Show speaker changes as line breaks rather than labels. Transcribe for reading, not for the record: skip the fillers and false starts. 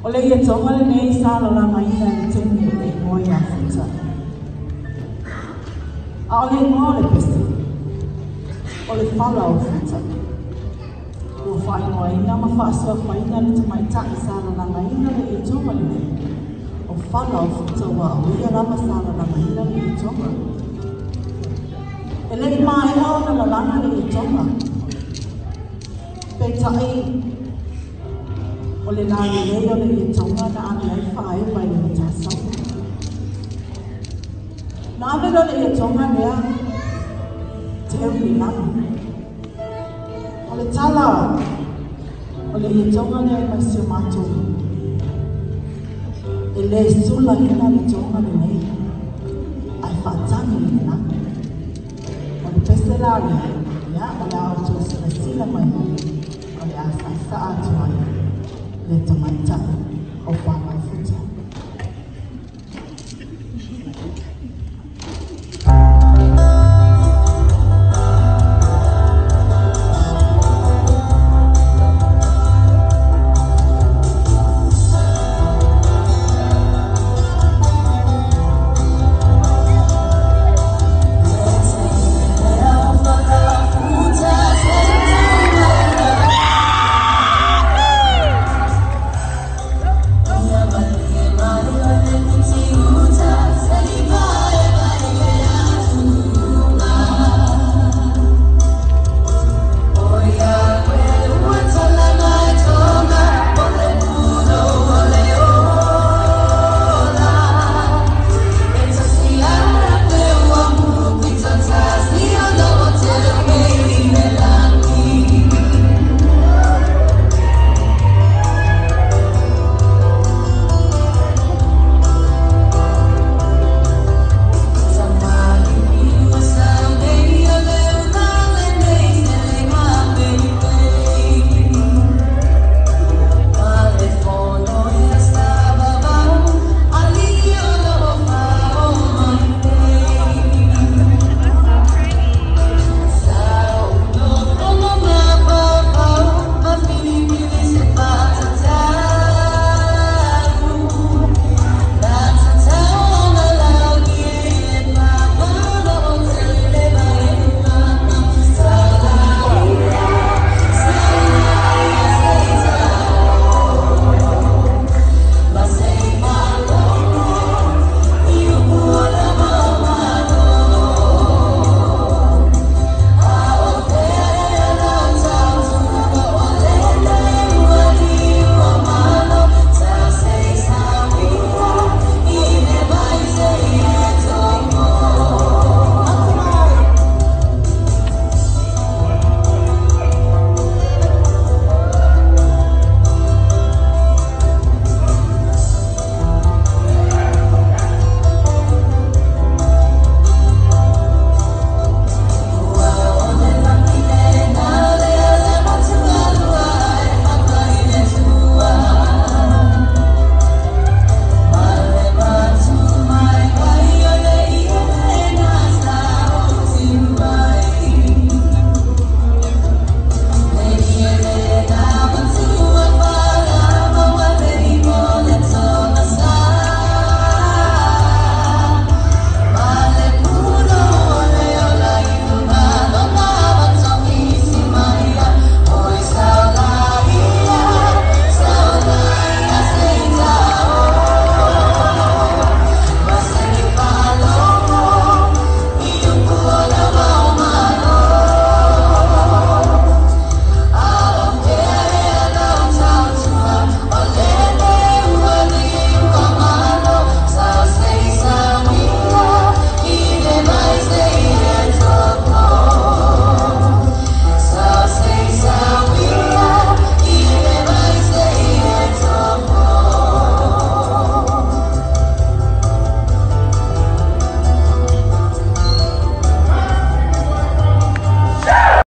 O le ia tonga le nei sa la la mai na le temi le ngoi a futa. A o le ngoa le peste. O le fala o futa. Ua whai ngoa ina ma whaasua whaina le tamai tai sa la la mai na le ia tonga le nei. O fala o futa wa o ia rama sa la la mai na le ia tonga. E le mai hao na la lana le ia tonga. Pe tai o le nāi lei o le ia tonga na ane ai whae mai o le tāsau. Nā vero le ia tonga mea te au ni nana. O le tala o le ia tonga le ai mai sio mātou. E le sula hina le tonga le nei. Ai whātangi le nana. O le pese lari, ia o le auto sila sila mai. O le asa sa atu ai. Le tamaita o whanga.